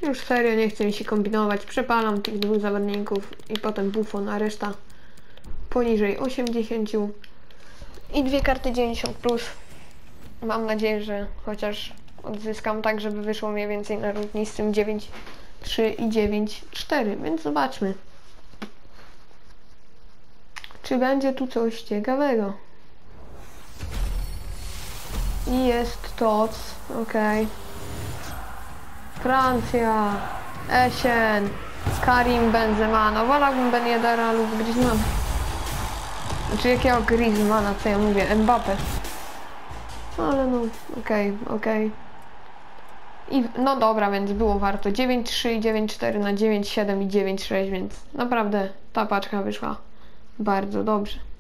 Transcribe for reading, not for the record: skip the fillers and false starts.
Już serio nie chce mi się kombinować. Przepalam tych dwóch zawodników i potem Buffon, a reszta poniżej 80. I dwie karty 90+. Mam nadzieję, że chociaż odzyskam tak, żeby wyszło mniej więcej na równi z tym 9-3 i 9-4, więc zobaczmy. Czy będzie tu coś ciekawego? I jest TOC, okej. Francja, Essien, Karim Benzema, no wolałbym Ben Yeddera lub Griezmana. Znaczy jakiego Griezmana, co ja mówię, Mbappé. Ale no, okej. I no dobra, więc było warto. 9-3 i 9-4 na 9-7 i 9-6, więc naprawdę ta paczka wyszła bardzo dobrze.